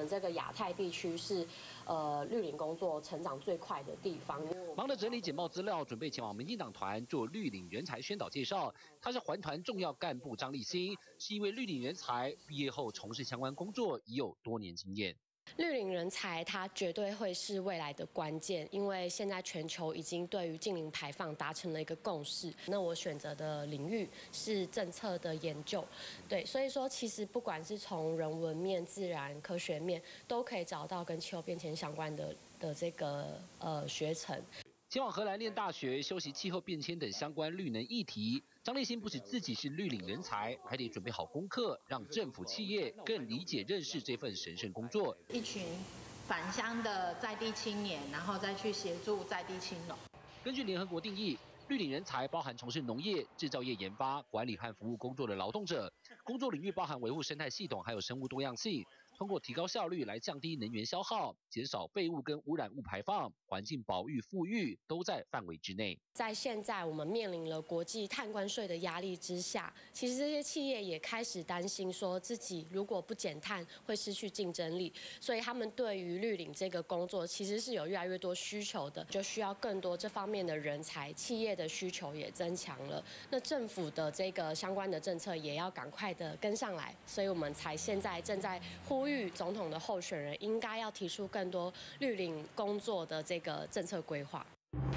们这个亚太地区是绿领工作成长最快的地方。 忙着整理简报资料，准备前往民进党团做绿领人才宣导介绍。他是环团重要干部张立新，是一位绿领人才，毕业后从事相关工作已有多年经验。 绿领人才，它绝对会是未来的关键，因为现在全球已经对于净零排放达成了一个共识。那我选择的领域是政策的研究，对，所以说其实不管是从人文面、自然科学面，都可以找到跟气候变迁相关的这个学程。 前往荷兰念大学，修习气候变迁等相关绿能议题。张立新不止自己是绿领人才，还得准备好功课，让政府企业更理解认识这份神圣工作。 一群返乡的在地青年，然后再去协助在地青农。 根据联合国定义，绿领人才包含从事农业、制造业研发、管理和服务工作的劳动者，工作领域包含维护生态系统还有生物多样性。通过提高效率来降低能源消耗，减少废物跟污染物排放，环境保育、富裕都在范围之内。 在现在我们面临了国际碳关税的压力之下，其实这些企业也开始担心说自己如果不减碳会失去竞争力，所以他们对于绿领这个工作其实是有越来越多需求的，就需要更多这方面的人才，企业的需求也增强了。那政府的这个相关的政策也要赶快的跟上来，所以我们才现在正在呼吁总统的候选人应该要提出更多绿领工作的这个政策规划。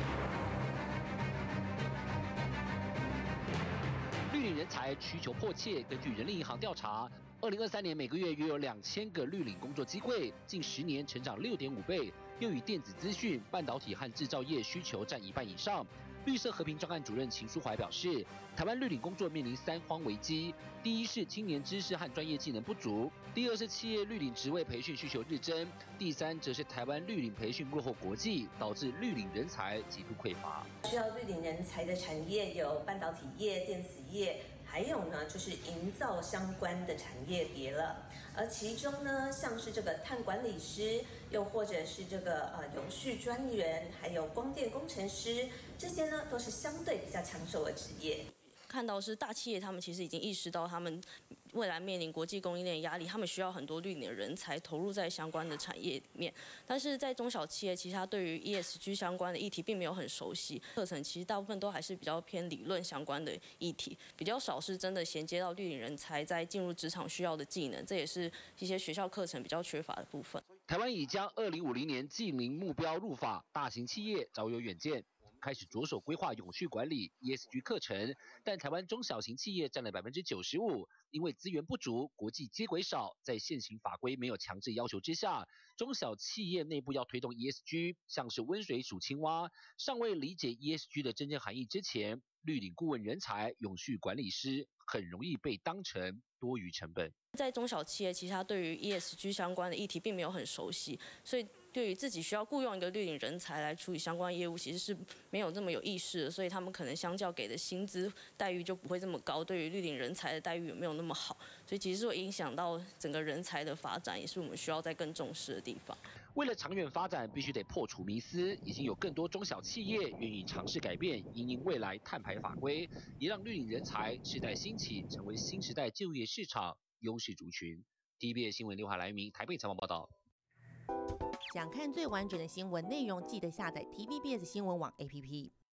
绿领人才需求迫切，根据人力银行调查，2023年每个月约有2000个绿领工作机会，近10年成长6.5倍。又以电子资讯、半导体和制造业需求占1半以上。绿色和平专案主任秦书怀表示，台湾绿领工作面临3荒危机：第一是青年知识和专业技能不足；第二是企业绿领职位培训需求日增；第三则是台湾绿领培训落后国际，导致绿领人才极度匮乏。 需要绿领人才的产业有半导体业、电子业。还有呢，就是营造相关的产业别了，而其中呢，像是这个碳管理师，又或者是这个永续专员，还有光电工程师，这些呢都是相对比较抢手的职业。 看到是大企业，他们其实已经意识到他们未来面临国际供应链压力，他们需要很多绿领的人才投入在相关的产业里面。但是在中小企业，其实他对于 ESG 相关的议题并没有很熟悉，课程其实大部分都还是比较偏理论相关的议题，比较少是真的衔接到绿领人才在进入职场需要的技能，这也是一些学校课程比较缺乏的部分。 台湾已将2050年净零目标入法，大型企业早有远见。开始着手规划永续管理 ESG 课程，但台湾中小型企业占了95%，因为资源不足、国际接轨少，在现行法规没有强制要求之下，中小企业内部要推动 ESG， 像是温水煮青蛙，尚未理解 ESG 的真正含义之前，绿领顾问人才、永续管理师很容易被当成多余成本。 在中小企业，其实他对于 ESG 相关的议题并没有很熟悉，所以对于自己需要雇佣一个绿领人才来处理相关业务，其实是没有这么有意识的，所以他们可能相较给的薪资待遇就不会这么高，对于绿领人才的待遇也没有那么好，所以其实会影响到整个人才的发展，也是我们需要再更重视的地方。 为了长远发展，必须得破除迷思，已经有更多中小企业愿意尝试改变，因应未来碳排法规，也让绿领人才世代兴起，成为新时代就业市场优势族群。TVBS 新闻刘海来明台北采访报道。 想看最完整的新闻内容，记得下载 TVBS 新闻网 APP。